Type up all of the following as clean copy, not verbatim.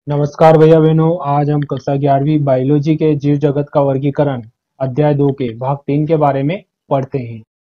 नमस्कार भैया बहनों। आज हम कक्षा 11वीं बायोलॉजी के जीव जगत का वर्गीकरण अध्याय 2 के भाग 3 के बारे में पढ़ते हैं।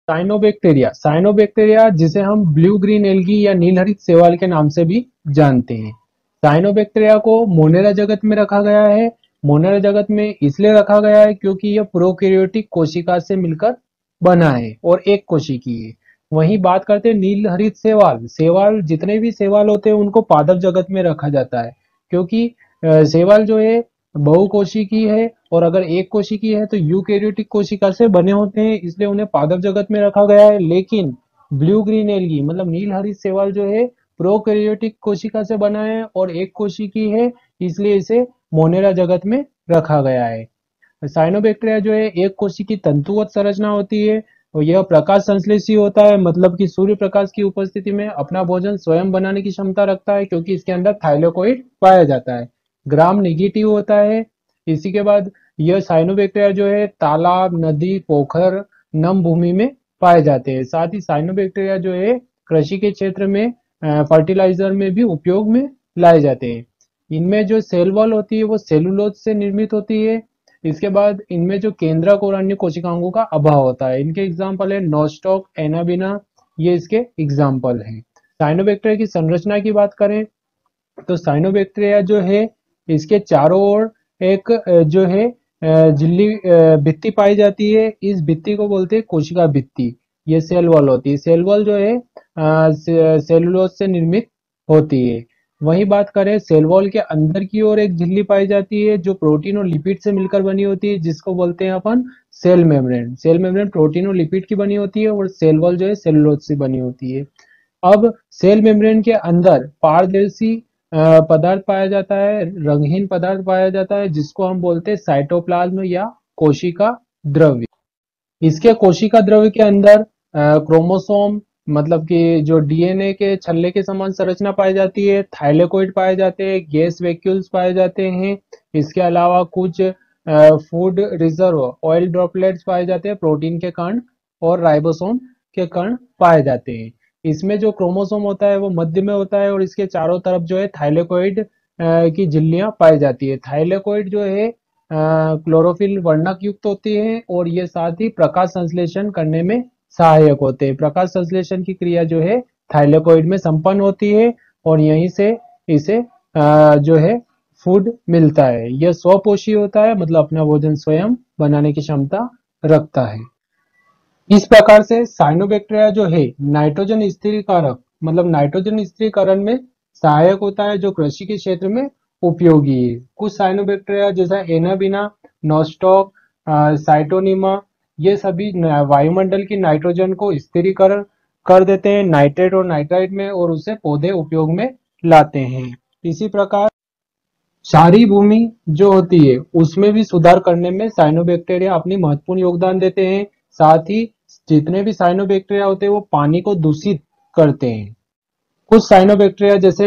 साइनोबैक्टीरिया जिसे हम ब्लू ग्रीन एल्गी या नीलहरित शैवाल के नाम से भी जानते हैं। साइनोबैक्टीरिया को मोनेरा जगत में रखा गया है। मोनेरा जगत में इसलिए रखा गया है क्योंकि यह प्रोकैरियोटिक कोशिका से मिलकर बना है और एक कोशिकीय है। वहीं बात करते हैं नीलहरित शैवाल। शैवाल जितने भी शैवाल होते हैं उनको पादप जगत में रखा जाता है क्योंकि शैवाल जो है बहुकोशिकीय है और अगर एक कोशिकीय है तो यूकेरियोटिक कोशिका से बने होते हैं, इसलिए उन्हें पादप जगत में रखा गया है। लेकिन ब्लू ग्रीन एल्गी मतलब नील हरित शैवाल जो है प्रोकैरियोटिक कोशिका से बना है और एक कोशिकीय है, इसलिए इसे मोनेरा जगत में रखा गया है। साइनोबैक्टीरिया जो है एक कोशिकीय तंतुवत संरचना होती है और यह प्रकाश संश्लेषी होता है, मतलब कि सूर्य प्रकाश की उपस्थिति में अपना भोजन स्वयं बनाने की क्षमता रखता है क्योंकि इसके अंदर थाइलेकोइड पाया जाता है। ग्राम नेगेटिव होता है। इसी के बाद यह साइनोबैक्टीरिया जो है तालाब, नदी, पोखर, नम भूमि में पाए जाते हैं। साथ ही साइनोबैक्टीरिया जो है कृषि के क्षेत्र में फर्टिलाइजर में भी उपयोग में लाए जाते हैं। इनमें जो सेल वॉल होती है वो सेलुलोज से निर्मित होती है। इसके बाद इनमें जो केंद्रक और अन्य कोशिकाओं का अभाव होता है। इनके एग्जाम्पल है नोस्टॉक, एनाबिना, ये इसके एग्जाम्पल हैं। साइनोबैक्टीरिया की संरचना की बात करें तो साइनोबैक्टीरिया जो है इसके चारों ओर एक जो है झिल्ली भित्ति पाई जाती है। इस भित्ति को बोलते हैं कोशिका भित्ति। ये सेल वॉल होती है। सेल वॉल जो है सेलुलोज से निर्मित होती है। वही बात करें सेल वॉल के अंदर की ओर एक झिल्ली पाई जाती है जो प्रोटीन और लिपिड से मिलकर बनी होती है, जिसको बोलते हैं अपन cell membrane. Cell membrane protein और लिपिड की बनी होती है और सेल वॉल जो है सेलुलोज से बनी होती है। अब सेल मेम्ब्रेन के अंदर पारदर्शी पदार्थ पाया जाता है, रंगहीन पदार्थ पाया जाता है, जिसको हम बोलते हैं साइटोप्लाज्म या कोशिका द्रव्य। इसके कोशिका द्रव्य के अंदर क्रोमोसोम मतलब कि जो डीएनए के छल्ले के समान संरचना पाई जाती है, थाइलेकोइड पाए जाते हैं, गैस वैक्यूल्स पाए जाते हैं। इसके अलावा कुछ फूड रिजर्व ऑयल ड्रॉपलेट्स पाए जाते हैं, प्रोटीन के कण और राइबोसोम के कण पाए जाते हैं। इसमें जो क्रोमोसोम होता है वो मध्य में होता है और इसके चारों तरफ जो है थाइलेकोइड की झिल्लियां पाई जाती है। थाइलेकोइड जो है क्लोरोफिल वर्णक युक्त होती है और ये साथ ही प्रकाश संश्लेषण करने में सहायक होते हैं। प्रकाश संश्लेषण की क्रिया जो है थाइलेकोइड में संपन्न होती है और यहीं से इसे जो है फूड मिलता है। यह स्वपोषी होता है, मतलब अपना भोजन स्वयं बनाने की क्षमता रखता है। इस प्रकार से साइनोबैक्टीरिया जो है नाइट्रोजन स्थिरीकारक मतलब नाइट्रोजन स्थिरीकरण में सहायक होता है, जो कृषि के क्षेत्र में उपयोगी है। कुछ साइनोबैक्टीरिया जैसा एनाबिना, नोस्टॉक, साइटोनिमा, ये सभी वायुमंडल की नाइट्रोजन को स्थिरीकरण कर देते हैं नाइट्रेट और नाइट्राइट में और उसे पौधे उपयोग में लाते हैं। इसी प्रकार क्षारीय भूमि जो होती है उसमें भी सुधार करने में साइनोबैक्टीरिया अपनी महत्वपूर्ण योगदान देते हैं। साथ ही जितने भी साइनोबैक्टीरिया होते हैं वो पानी को दूषित करते हैं। कुछ साइनोबैक्टीरिया जैसे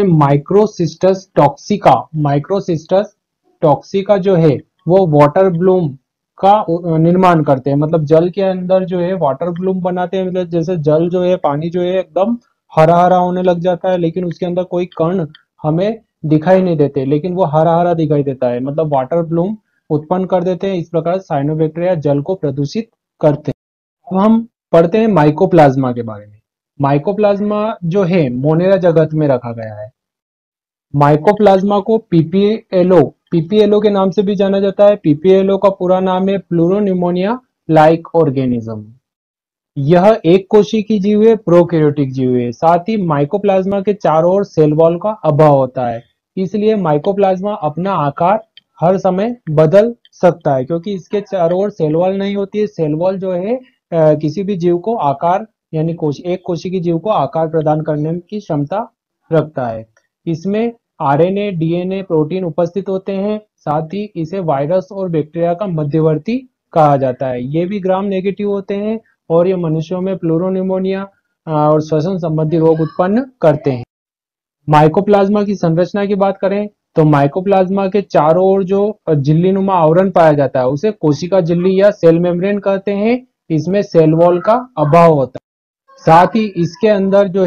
माइक्रोसिस्टस टॉक्सिका जो है वो वाटर ब्लूम का निर्माण करते हैं, मतलब जल के अंदर जो है वाटर ब्लूम बनाते हैं। मतलब जैसे जल जो है पानी जो है एकदम हरा हरा होने लग जाता है लेकिन उसके अंदर कोई कण हमें दिखाई नहीं देते, लेकिन वो हरा हरा दिखाई देता है, मतलब वाटर ब्लूम उत्पन्न कर देते हैं। इस प्रकार साइनोबैक्टीरिया जल को प्रदूषित करते हैं। अब हम पढ़ते हैं माइकोप्लाज्मा के बारे में। माइकोप्लाज्मा जो है मोनेरा जगत में रखा गया है। माइकोप्लाज्मा को पीपीएलओ के नाम से भी जाना जाता है। पीपीएलओ का पूरा नाम है प्लूरोन्यूमोनिया लाइक ऑर्गेनिज्म। यह एक कोशिकीय जीव है, प्रोकैरियोटिक जीव है। साथ ही माइकोप्लाज्मा के चारों ओर सेल वॉल का अभाव होता है, इसलिए माइकोप्लाज्मा अपना आकार हर समय बदल सकता है क्योंकि इसके चारों ओर सेल वॉल नहीं होती है। सेल वॉल जो है किसी भी जीव को आकार यानी एक कोशिकीय जीव को आकार प्रदान करने की क्षमता रखता है। इसमें आरएनए, डीएनए, प्रोटीन उपस्थित होते हैं। साथ ही इसे वायरस और बैक्टीरिया का मध्यवर्ती कहा जाता है। ये भी ग्राम नेगेटिव होते हैं और ये मनुष्यों में प्लूरोन्यूमोनिया और श्वसन संबंधी रोग उत्पन्न करते हैं। माइकोप्लाज्मा की संरचना की बात करें तो माइकोप्लाज्मा के चारों ओर जो झिल्ली नुमा आवरण पाया जाता है उसे कोशिका झिल्ली या सेल मेम्ब्रेन कहते हैं। इसमें सेल वॉल का अभाव होता है। साथ ही इसके अंदर जो है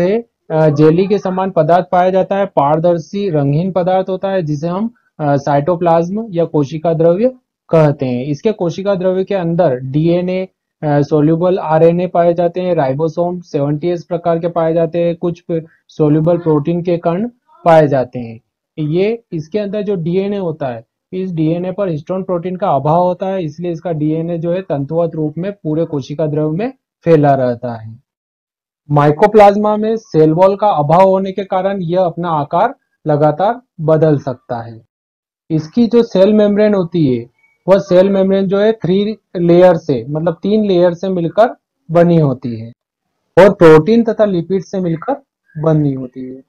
जेली के समान पदार्थ पाया जाता है, पारदर्शी रंगहीन पदार्थ होता है जिसे हम साइटोप्लाज्म या कोशिका द्रव्य कहते हैं। इसके कोशिका द्रव्य के अंदर डीएनए, सोल्यूबल आरएनए पाए जाते हैं, राइबोसोम 70S प्रकार के पाए जाते हैं, कुछ सोल्यूबल प्रोटीन के कण पाए जाते हैं। ये इसके अंदर जो डीएनए होता है, इस डीएनए पर हिस्टोन प्रोटीन का अभाव होता है, इसलिए इसका डीएनए जो है तंतुवत रूप में पूरे कोशिका द्रव्य में फैला रहता है। माइकोप्लाज्मा में सेल वॉल का अभाव होने के कारण यह अपना आकार लगातार बदल सकता है। इसकी जो सेल मेम्ब्रेन होती है, वह सेल मेम्ब्रेन जो है 3 लेयर से, मतलब 3 लेयर से मिलकर बनी होती है और प्रोटीन तथा लिपिड से मिलकर बनी होती है।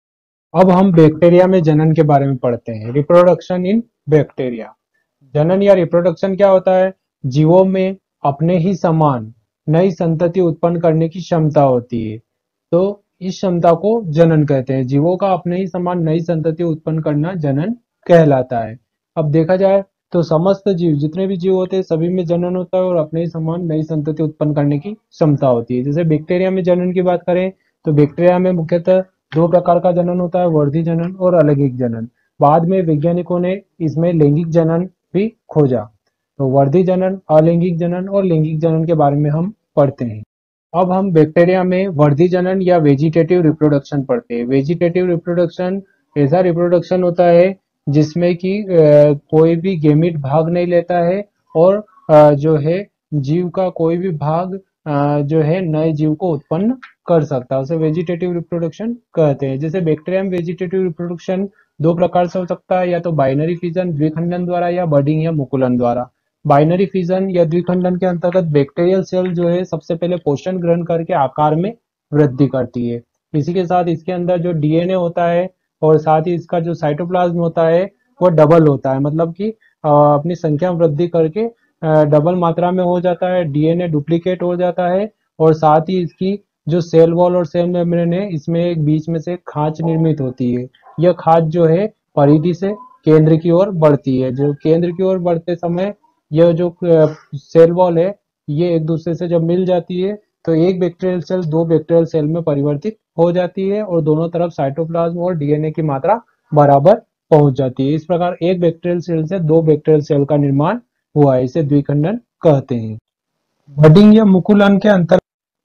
अब हम बैक्टीरिया में जनन के बारे में पढ़ते हैं। Reproduction in bacteria. जनन या रिप्रोडक्शन क्या होता है? जीवों में अपने ही समान नई संतति उत्पन्न करने की क्षमता होती है, तो इस क्षमता को जनन कहते हैं। जीवों का अपने ही समान नई संतति उत्पन्न करना जनन कहलाता है। अब देखा जाए तो समस्त जीव, जितने भी जीव होते हैं, सभी में जनन होता है और अपने ही समान नई संतति उत्पन्न करने की क्षमता होती है। जैसे बैक्टीरिया में जनन की बात करें तो बैक्टीरिया में मुख्यतः 2 प्रकार का जनन होता है, वर्धी जनन और अलैंगिक जनन। बाद में वैज्ञानिकों ने इसमें लैंगिक जनन भी खोजा। तो वर्धी जनन, अलैंगिक जनन और लैंगिक जनन के बारे में हम पढ़ते हैं। अब हम बैक्टीरिया में वर्धी जनन या वेजिटेटिव रिप्रोडक्शन पढ़ते हैं। वेजिटेटिव रिप्रोडक्शन ऐसा रिप्रोडक्शन होता है जिसमें कि कोई भी गैमीट भाग नहीं लेता है और जो है जीव का कोई भी भाग जो है नए जीव को उत्पन्न कर सकता है, उसे वेजिटेटिव रिप्रोडक्शन कहते हैं। जैसे बैक्टीरिया में वेजिटेटिव रिप्रोडक्शन 2 प्रकार से हो सकता है, या तो बाइनरी फिजन द्विखंडन द्वारा या बडिंग या मुकुलन द्वारा। बाइनरी फिजन या द्विखंडन के अंतर्गत बैक्टीरियल सेल जो है सबसे पहले पोषण ग्रहण करके आकार में वृद्धि करती है। इसी के साथ इसके अंदर जो डीएनए होता है और साथ ही इसका जो साइटोप्लाज्म होता है वो डबल होता है, मतलब कि अपनी संख्या वृद्धि करके डबल मात्रा में हो जाता है, डीएनए डुप्लीकेट हो जाता है और साथ ही इसकी जो सेल वॉल और सेल मेम्ब्रेन है, इसमें एक बीच में से खांच निर्मित होती है। यह खांच जो है परिधि से केंद्र की ओर बढ़ती है। जो केंद्र की ओर बढ़ते समय यह जो सेल वॉल है, ये एक दूसरे से जब मिल जाती है तो एक बैक्टीरियल सेल 2 बैक्टीरियल सेल में परिवर्तित हो जाती है और दोनों तरफ साइटोप्लाज्म और डीएनए की मात्रा बराबर पहुंच जाती है। इस प्रकार एक बैक्टीरियल सेल से 2 बैक्टीरियल सेल का निर्माण हुआ है, इसे द्विखंडन कहते हैं। बडिंग या मुकुलन के अंतर,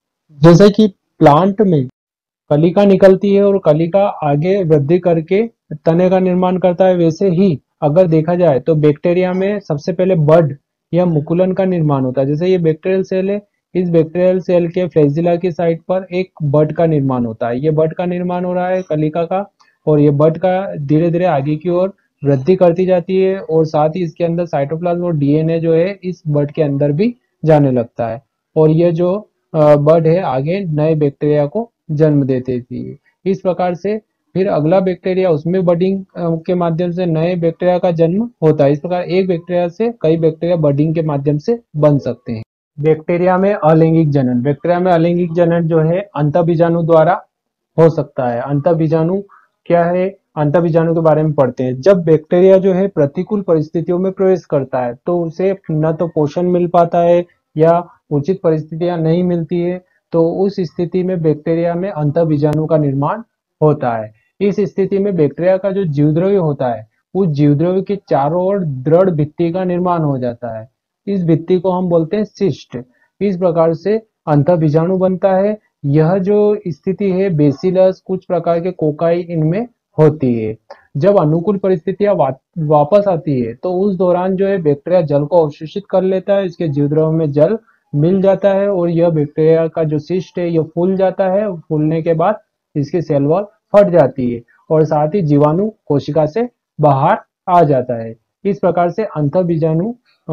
जैसे कि प्लांट में कलिका निकलती है और कलिका आगे वृद्धि करके तने का निर्माण करता है, वैसे ही अगर देखा जाए तो बैक्टीरिया में सबसे पहले बड या मुकुलन का निर्माण होता है। जैसे ये बैक्टीरियल सेल है, इस बैक्टीरियल सेल के फ्लैजिला की साइड पर एक बड का निर्माण होता है। ये बड का निर्माण हो रहा है कलिका का, और ये बड का धीरे धीरे आगे की ओर वृद्धि करती जाती है और साथ ही इसके अंदर साइटोप्लाज्म और डीएनए जो है इस बड के अंदर भी जाने लगता है और ये जो बड है आगे नए बैक्टीरिया को जन्म देती थी। इस प्रकार से फिर अगला बैक्टीरिया, उसमें बडिंग के माध्यम से नए बैक्टीरिया का जन्म होता है। इस प्रकार एक बैक्टीरिया से कई बैक्टीरिया बडिंग के माध्यम से बन सकते हैं। बैक्टीरिया में अलैंगिक जनन। बैक्टीरिया में अलैंगिक जनन जो है अंतःबीजाणु द्वारा हो सकता है। अंतःबीजाणु क्या है? अंतःबीजाणु के बारे में पढ़ते हैं। जब बैक्टीरिया जो है प्रतिकूल परिस्थितियों में प्रवेश करता है तो उसे न तो पोषण मिल पाता है या उचित परिस्थितियां नहीं मिलती है, तो उस स्थिति में बैक्टीरिया में अंतःबीजाणु का निर्माण होता है। इस स्थिति में बैक्टीरिया का जो जीवद्रव्य होता है, उस जीवद्रव्य के चारों ओर दृढ़ भित्ति का निर्माण हो जाता है। इस भित्ति को हम बोलते हैं सिस्ट। इस प्रकार से अंतःबीजाणु बनता है। यह जो स्थिति है बेसिलस, कुछ प्रकार के कोकाई इनमें होती है। जब अनुकूल परिस्थितियां वापस आती है तो उस दौरान जो है बैक्टीरिया जल को अवशोषित कर लेता है, इसके जीवद्रव्य में जल मिल जाता है और यह बैक्टीरिया का जो सिस्ट है यह फूल जाता है। फूलने के बाद इसकी सेल वॉल फट जाती है और साथ ही जीवाणु कोशिका से बाहर आ जाता है। इस प्रकार से अंतःबीजाणु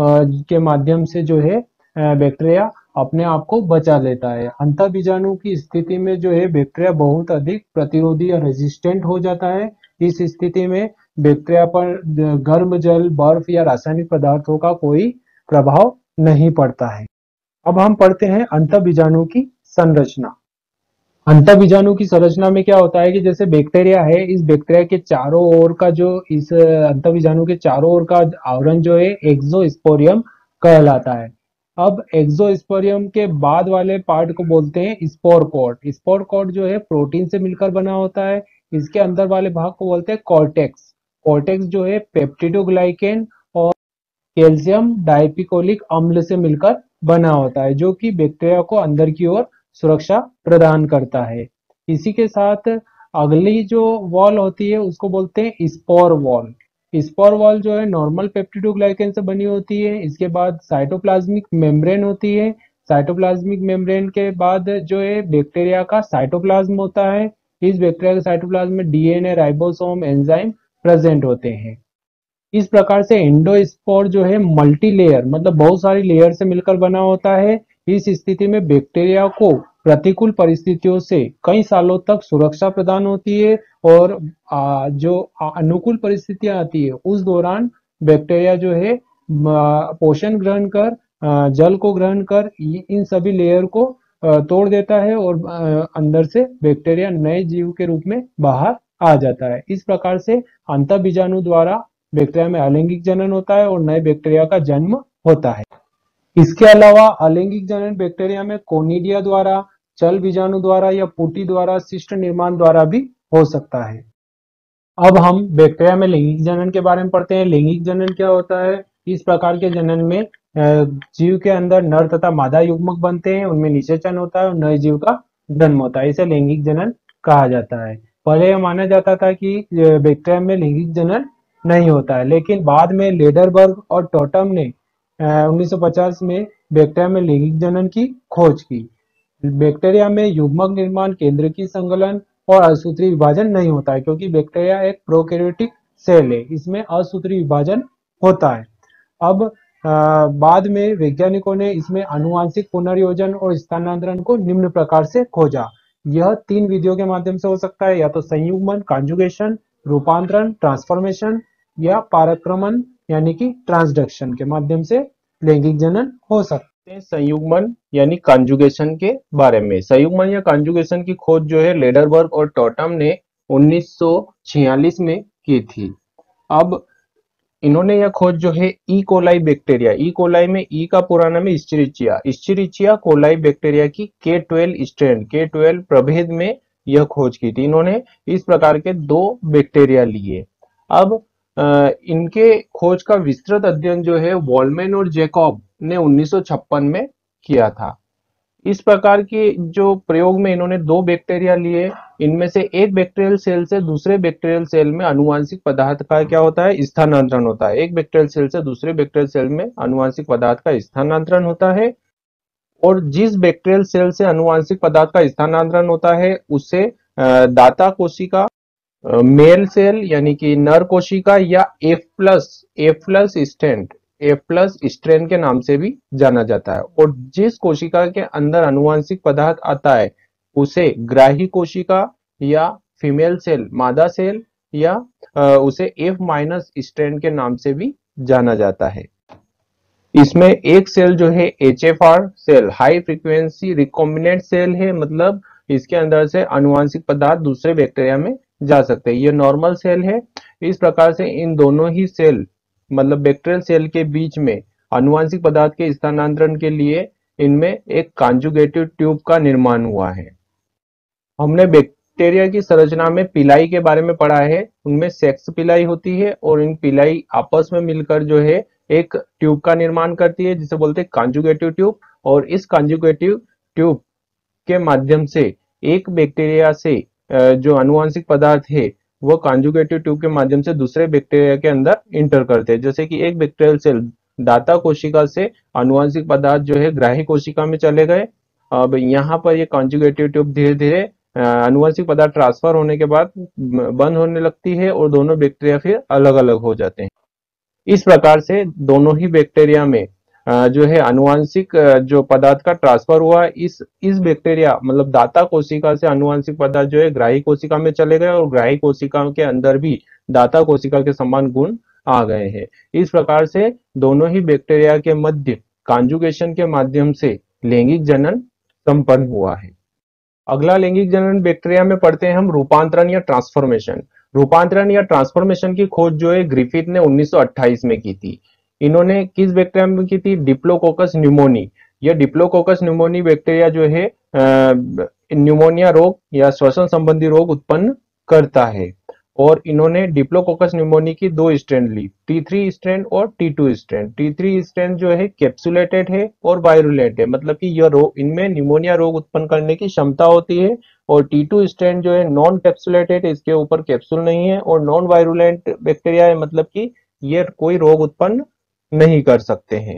के माध्यम से जो है बैक्टीरिया अपने आप को बचा लेता है। अंतःबीजाणु की स्थिति में जो है बैक्टीरिया बहुत अधिक प्रतिरोधी या रेजिस्टेंट हो जाता है। इस स्थिति में बैक्टीरिया पर गर्म जल, बर्फ या रासायनिक पदार्थों का कोई प्रभाव नहीं पड़ता है। अब हम पढ़ते हैं अंतःबीजाणु की संरचना। अंतःबीजाणु की संरचना में क्या होता है कि जैसे बैक्टीरिया है, इस बैक्टीरिया के चारों ओर का जो इस अंतःबीजाणु के चारों ओर का आवरण जो है एक्सोस्पोरियम कहलाता है। अब एक्सोस्पोरियम के बाद वाले पार्ट को बोलते हैं स्पोर कोट। स्पोर कोट जो है प्रोटीन से मिलकर बना होता है। इसके अंदर वाले भाग को बोलते हैं कॉर्टेक्स। कॉर्टेक्स जो है पेप्टिडोग्लाइकेन और कैल्शियम डाइपिकोलिक अम्ल से मिलकर बना होता है, जो कि बैक्टीरिया को अंदर की ओर सुरक्षा प्रदान करता है। इसी के साथ अगली जो वॉल होती है उसको बोलते हैं स्पोर वॉल। स्पोर वॉल जो है नॉर्मल पेप्टिडोग्लाइकेन से बनी होती है। इसके बाद साइटोप्लाज्मिक मेम्ब्रेन होती है। साइटोप्लाज्मिक मेम्ब्रेन के बाद जो है बैक्टीरिया का साइटोप्लाज्म होता है। इस बैक्टीरिया के साइटोप्लाज्म में डीएनए, राइबोसोम, एंजाइम प्रेजेंट होते हैं। इस प्रकार से एंडोस्पोर जो है मल्टी लेयर मतलब बहुत सारी लेयर से मिलकर बना होता है। इस स्थिति में बैक्टीरिया को प्रतिकूल परिस्थितियों से कई सालों तक सुरक्षा प्रदान होती है और जो अनुकूल परिस्थितियां आती है उस दौरान बैक्टीरिया जो है पोषण ग्रहण कर, जल को ग्रहण कर इन सभी लेयर को तोड़ देता है और अंदर से बैक्टीरिया नए जीव के रूप में बाहर आ जाता है। इस प्रकार से अंतःबीजाणु द्वारा बैक्टीरिया में अलैंगिक जनन होता है और नए बैक्टीरिया का जन्म होता है। इसके अलावा अलैंगिक जनन बैक्टीरिया में कोनिडिया द्वारा, चल बीजाणु द्वारा या पुटी द्वारा, शिष्ट निर्माण द्वारा भी हो सकता है। अब हम बैक्टीरिया में लैंगिक जनन के बारे में पढ़ते हैं। लैंगिक जनन क्या होता है? इस प्रकार के जनन में जीव के अंदर नर तथा मादा युग्मक बनते हैं, उनमें निषेचन होता है और नए जीव का जन्म होता है। इसे लैंगिक जनन कहा जाता है। पहले यह माना जाता था कि बैक्टीरिया में लैंगिक जनन नहीं होता है, लेकिन बाद में लेडरबर्ग और टोटम ने 1950 में बैक्टीरिया में लैंगिक जनन की खोज की। बैक्टीरिया में युग्मक निर्माण, केंद्रकीय संगलन और असूत्री विभाजन नहीं होता है, क्योंकि बैक्टीरिया एक प्रोकैरियोटिक सेल है, इसमें असूत्री विभाजन होता है। अब बाद में वैज्ञानिकों ने इसमें आनुवंशिक पुनर्योजन और स्थानांतरण को निम्न प्रकार से खोजा। यह 3 विधियों के माध्यम से हो सकता है, या तो संयुग्मन कॉन्जुगेशन, रूपांतरण ट्रांसफॉर्मेशन, या पारक्रमण यानी कि ट्रांसडक्शन के माध्यम से लैंगिक जनन हो सकते हैं। संयुग्मन यानी कॉन्जुगेशन के बारे में, संयुग्मन या कॉन्जुगेशन की खोज जो है लेडरबर्ग और टॉटम ने 1946 में की थी। अब इन्होंने यह खोज जो है E coli bacteria, E coli में ई का पूरा नाम है इस्चरिचिया, इस्चरिचिया कोलाई बैक्टीरिया की K12 स्ट्रेन, K12 प्रभेद में यह खोज की थी। इन्होंने इस प्रकार के 2 बैक्टीरिया लिए। अब इनके खोज का विस्तृत अध्ययन जो है वॉलमैन और जैकब ने 1956 में किया था। इस प्रकार के जो प्रयोग में इन्होंने 2 बैक्टीरिया लिए, इनमें से एक बैक्टीरियल सेल से दूसरे बैक्टीरियल सेल में आनुवंशिक पदार्थ का क्या होता है? स्थानांतरण होता है। एक बैक्टीरियल सेल से दूसरे बैक्टीरियल सेल में आनुवंशिक पदार्थ का स्थानांतरण होता है, और जिस बैक्टीरियल सेल से आनुवंशिक पदार्थ का स्थानांतरण होता है उसे दाता कोशिका, मेल सेल यानी कि नर कोशिका, या F+ स्ट्रेन के नाम से भी जाना जाता है। और जिस कोशिका के अंदर आनुवंशिक पदार्थ आता है उसे ग्राही कोशिका या फीमेल सेल, मादा सेल, या उसे F- स्ट्रेन के नाम से भी जाना जाता है। इसमें एक सेल जो है HFR cell, high frequency recombinant cell है, मतलब इसके अंदर से आनुवंशिक पदार्थ दूसरे बैक्टीरिया में जा सकते हैं। ये नॉर्मल सेल है। इस प्रकार से इन दोनों ही सेल मतलब बैक्टीरियल सेल के बीच में आनुवंशिक पदार्थ के स्थानांतरण के लिए इनमें एक कॉन्जुगेटिव ट्यूब का निर्माण हुआ है। हमने बैक्टीरिया की संरचना में पिलाई के बारे में पढ़ा है। उनमें सेक्स पिलाई होती है और इन पिलाई आपस में मिलकर जो है एक ट्यूब का निर्माण करती है जिसे बोलते हैं कॉन्जुगेटिव ट्यूब। और इस कॉन्जुगेटिव ट्यूब के माध्यम से एक बैक्टीरिया से जो आनुवंशिक पदार्थ है वो कॉन्जुगेटिव ट्यूब के माध्यम से दूसरे बैक्टीरिया के अंदर इंटर करते हैं। जैसे कि एक बैक्टीरियल सेल दाता कोशिका से आनुवंशिक पदार्थ जो है ग्राही कोशिका में चले गए। अब यहाँ पर ये कॉन्जुगेटिव ट्यूब धीरे धीरे आनुवंशिक पदार्थ ट्रांसफर होने के बाद बंद होने लगती है और दोनों बैक्टीरिया फिर अलग अलग हो जाते हैं। इस प्रकार से दोनों ही बैक्टीरिया में जो है आनुवंशिक जो पदार्थ का ट्रांसफर हुआ, इस बैक्टीरिया मतलब दाता कोशिका से आनुवंशिक पदार्थ जो है ग्राही कोशिका में चले गए और ग्राही कोशिका के अंदर भी दाता कोशिका के समान गुण आ गए हैं। इस प्रकार से दोनों ही बैक्टीरिया के मध्य कॉन्जुगेशन के माध्यम से लैंगिक जनन संपन्न हुआ है। अगला लैंगिक जनन बैक्टीरिया में पढ़ते हैं हम रूपांतरण या ट्रांसफॉर्मेशन। रूपांतरण या ट्रांसफॉर्मेशन की खोज जो है ग्रिफिथ ने 1928 में की थी। इन्होंने किस बैक्टीरिया में की थी? Diplococcus pneumoniae. यह डिप्लोकोकस न्यूमोनी बैक्टीरिया जो है न्यूमोनिया रोग या श्वसन संबंधी रोग उत्पन्न करता है। और इन्होंने डिप्लोकोकस न्यूमोनी की दो स्ट्रेन ली, T3 स्ट्रेन और T2 स्ट्रेन। T3 स्ट्रेन जो है कैप्सुलेटेड है और वायरुलेंट है, मतलब कि यह रोग, इनमें न्यूमोनिया रोग उत्पन्न करने की क्षमता होती है। और T2 स्ट्रेन जो है नॉन कैप्सुलेटेड, इसके ऊपर कैप्सूल नहीं है, और नॉन वायरुलेंट बैक्टीरिया है, मतलब कि ये कोई रोग उत्पन्न नहीं कर सकते हैं।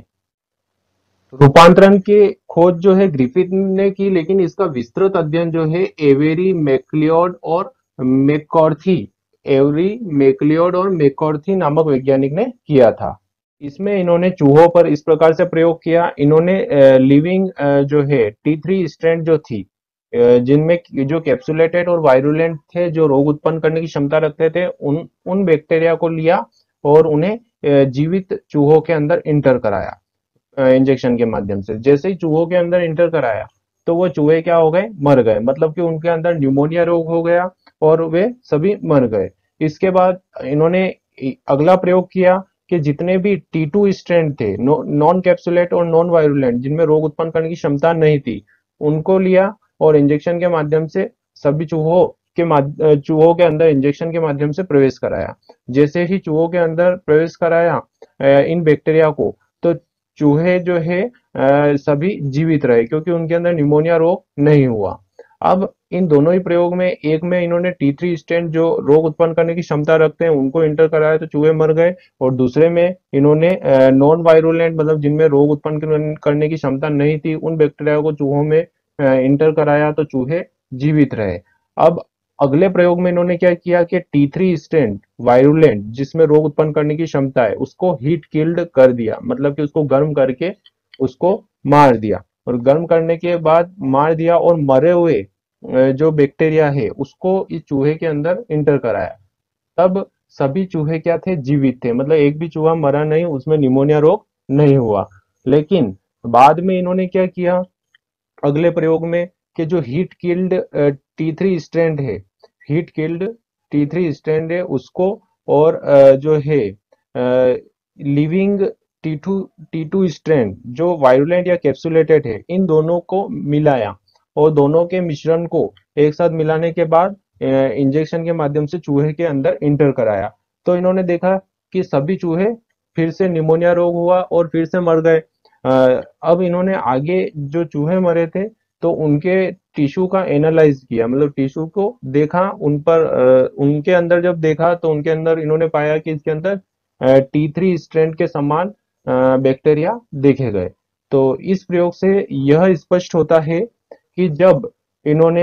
रूपांतरण की खोज जो है ग्रिफिथ ने की, लेकिन इसका विस्तृत अध्ययन जो है एवेरी मैकलियोड और मैककॉर्थी एवरी मैकलियोड और मैककॉर्थी नामक वैज्ञानिक ने किया था। इसमें इन्होंने चूहों पर इस प्रकार से प्रयोग किया। इन्होंने लिविंग जो है T3 स्ट्रेन जो थी, जिनमें जो कैप्सुलेटेड और वायरुलेंट थे, जो रोग उत्पन्न करने की क्षमता रखते थे, उन उन बैक्टीरिया को लिया और उन्हें जीवित चूहों के अंदर इंटर कराया इंजेक्शन के माध्यम से। जैसे ही चूहों के अंदर इंटर कराया तो वो चूहे क्या हो गए? मर गए, मतलब कि उनके अंदर न्यूमोनिया रोग हो गया और वे सभी मर गए। इसके बाद इन्होंने अगला प्रयोग किया कि जितने भी T2 स्ट्रेन थे, नॉन कैप्सुलेट और नॉन वायरुलेंट, जिनमें रोग उत्पन्न करने की क्षमता नहीं थी, उनको लिया और इंजेक्शन के माध्यम से सभी चूहों के अंदर इंजेक्शन के माध्यम से प्रवेश कराया। जैसे ही चूहों के अंदर प्रवेश कराया इन बैक्टीरिया को, तो चूहे जो है सभी जीवित रहे, क्योंकि उनके अंदर निमोनिया रोग नहीं हुआ। अब इन दोनों ही प्रयोग में, एक में इन्होंने T3 स्ट्रेन जो रोग उत्पन्न करने की क्षमता रखते हैं उनको इंटर कराया तो चूहे मर गए, और दूसरे में इन्होंने नॉन वायरुलेंट, मतलब जिनमें रोग उत्पन्न करने की क्षमता नहीं थी, उन बैक्टीरिया को चूहों में इंटर कराया तो चूहे जीवित रहे। अब अगले प्रयोग में इन्होंने क्या किया कि T3 स्ट्रेन वायरुलेंट, जिसमें रोग उत्पन्न करने की क्षमता है, उसको हीट किल्ड कर दिया, मतलब कि उसको गर्म करके उसको मार दिया। और गर्म करने के बाद मार दिया और मरे हुए जो बैक्टीरिया है उसको इस चूहे के अंदर इंटर कराया। तब सभी चूहे क्या थे? जीवित थे, मतलब एक भी चूहा मरा नहीं, उसमें निमोनिया रोग नहीं हुआ। लेकिन बाद में इन्होंने क्या किया अगले प्रयोग में, कि जो T3 स्ट्रैंड है, हीट किल्ड T3 स्ट्रैंड है उसको, और जो है लिविंग T2 स्ट्रैंड जो वायरुलेंट या कैप्सुलेटेड है, इन दोनों को मिलाया और दोनों के मिश्रण को एक साथ मिलाने के बाद इंजेक्शन के माध्यम से चूहे के अंदर इंटर कराया। तो इन्होंने देखा कि सभी चूहे फिर से निमोनिया रोग हुआ और फिर से मर गए। अब इन्होंने आगे जो चूहे मरे थे तो उनके टिश्यू का एनालाइज किया, मतलब टिश्यू को देखा, उन पर उनके अंदर जब देखा तो उनके अंदर इन्होंने पाया कि इसके अंदर T3 स्ट्रैंड के समान बैक्टीरिया देखे गए। तो इस प्रयोग से यह स्पष्ट होता है कि जब इन्होंने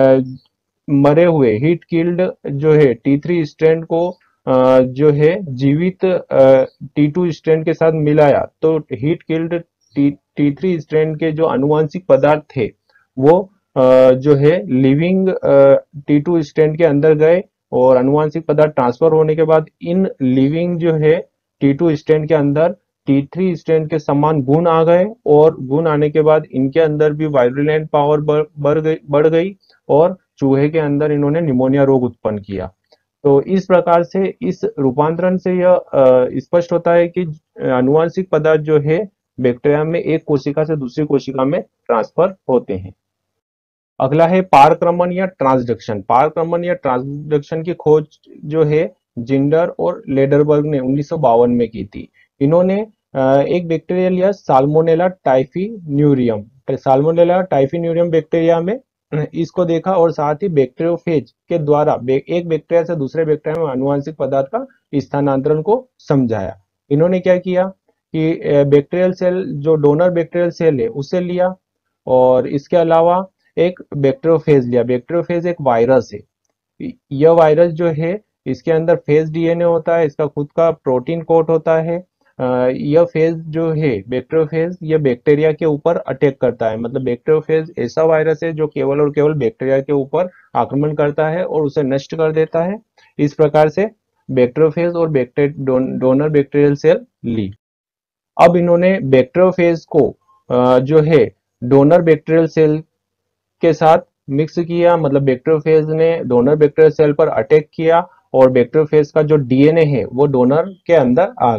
मरे हुए हीट किल्ड जो है T3 स्ट्रैंड को जो है जीवित T2 स्ट्रैंड के साथ मिलाया, तो हीट किल्ड T3 स्ट्रैंड के जो आनुवंशिक पदार्थ थे वो जो है लिविंग T2 स्ट्रैंड के अंदर गए, और आनुवंशिक पदार्थ ट्रांसफर होने के बाद इन लिविंग जो है T2 स्ट्रैंड के अंदर T3 स्ट्रैंड के समान गुण आ गए, और गुण आने के बाद इनके अंदर भी वायरुलेंट पावर बढ़ गई और चूहे के अंदर इन्होंने निमोनिया रोग उत्पन्न किया। तो इस प्रकार से इस रूपांतरण से यह स्पष्ट होता है कि आनुवंशिक पदार्थ जो है बैक्टीरिया में एक कोशिका से दूसरी कोशिका में ट्रांसफर होते हैं। अगला है पारक्रमण या ट्रांसडक्शन। पारक्रमण या ट्रांसडक्शन की खोज जो है जिंडर और लेडरबर्ग ने 1952 में की थी। इन्होंने एक बैक्टीरिया लिया salmonella typhimurium. Salmonella typhimurium bacteria में इसको देखा, और साथ ही बैक्टीरियोफेज के द्वारा एक बैक्टीरिया से दूसरे बैक्टीरिया में आनुवंशिक पदार्थ का स्थानांतरण को समझाया। इन्होंने क्या किया कि बैक्टीरियल सेल, जो डोनर बैक्टीरियल सेल है उसे लिया, और इसके अलावा एक बैक्टीरियोफेज लिया। बैक्टीरियोफेज एक वायरस है। यह वायरस जो है इसके अंदर फेज डीएनए होता है, इसका खुद का प्रोटीन कोट होता है। यह फेज जो है बैक्टीरियोफेज, यह बैक्टीरिया के ऊपर अटैक करता है, मतलब बैक्टीरियोफेज ऐसा वायरस है जो केवल और केवल बैक्टीरिया के ऊपर आक्रमण करता है और उसे नष्ट कर देता है। इस प्रकार से बैक्टीरियोफेज और डोनर बैक्टीरियल सेल ली। अब इन्होंने बैक्टीरियोफेज को जो है डोनर बैक्टीरियल सेल के साथ मिक्स किया, मतलब बैक्टीरियोफेज ने डोनर बैक्टीरियल सेल पर अटैक किया और बैक्टीरियोफेज का जो डीएनए है वो डोनर के अंदर आ गया।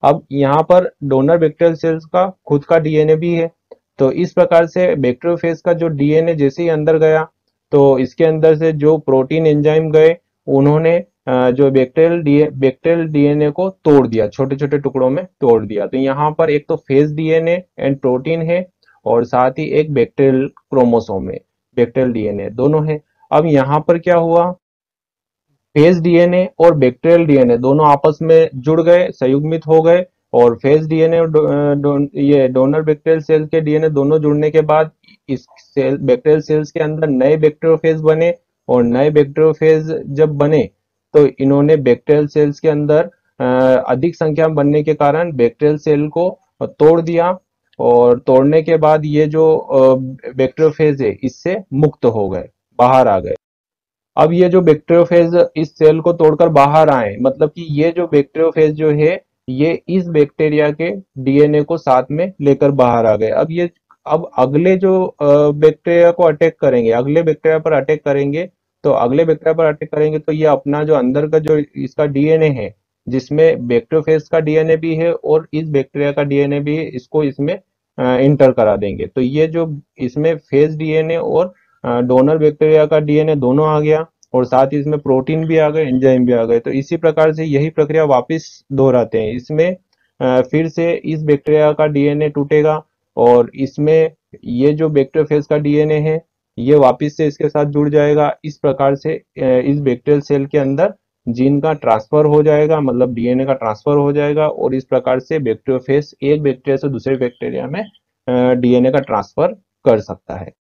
अब यहाँ पर डोनर बैक्टीरियल सेल्स का खुद का डीएनए भी है। तो इस प्रकार से बैक्टीरियोफेज का जो डीएनए जैसे ही अंदर गया, तो इसके अंदर से जो प्रोटीन एंजाइम गए, उन्होंने जो बैक्टीरियल डीएनए को तोड़ दिया, छोटे छोटे टुकड़ों में तोड़ दिया। तो यहाँ पर एक तो फेज डीएनए एंड प्रोटीन है, और साथ ही एक बैक्टीरियल क्रोमोसोम है, बैक्टीरियल डीएनए दोनों है। अब यहाँ पर क्या हुआ, फेज डीएनए और बैक्टीरियल डीएनए दोनों आपस में जुड़ गए, संयुग्मित हो गए, और फेज डीएनए और ये डोनर बैक्टीरियल सेल के डीएनए दोनों जुड़ने के बाद इस सेल बैक्टीरियल सेल्स के अंदर नए बैक्टीरियोफेज बने। और नए बैक्टीरियोफेज जब बने, तो इन्होंने बैक्टीरियल सेल्स के अंदर अधिक संख्या में बनने के कारण बैक्टीरियल सेल को तोड़ दिया, और तोड़ने के बाद ये जो बैक्टीरियोफेज है इससे मुक्त हो गए, बाहर आ गए। अब ये जो बैक्टीरियोफेज इस सेल को तोड़कर बाहर आए, मतलब कि ये जो बैक्टीरियोफेज जो है, ये इस बैक्टीरिया के डीएनए को साथ में लेकर बाहर आ गए। अब अगले जो बैक्टीरिया को अटैक करेंगे, अगले बैक्टीरिया पर अटैक करेंगे, तो अगले बैक्टीरिया पर अटैक करेंगे तो ये अपना जो अंदर का जो इसका डीएनए है, जिसमें बैक्टीरियोफेज का डीएनए भी है और इस बैक्टीरिया का डीएनए भी है, इसको इसमें इंटर करा देंगे। तो ये जो इसमें फेज डीएनए और डोनर बैक्टीरिया का डीएनए दोनों आ गया, और साथ ही इसमें प्रोटीन भी आ गए, एंजाइम भी आ गए। तो इसी प्रकार से यही प्रक्रिया वापस दोहराते हैं। इसमें फिर से इस बैक्टीरिया का डीएनए टूटेगा, और इसमें ये जो बैक्टीरियोफेज का डीएनए है, ये वापस से इसके साथ जुड़ जाएगा। इस प्रकार से इस बैक्टीरियल सेल के अंदर जीन का ट्रांसफर हो जाएगा, मतलब डीएनए का ट्रांसफर हो जाएगा, और इस प्रकार से बैक्टीरियोफेज एक बैक्टीरिया से दूसरे बैक्टीरिया में डीएनए का ट्रांसफर कर सकता है।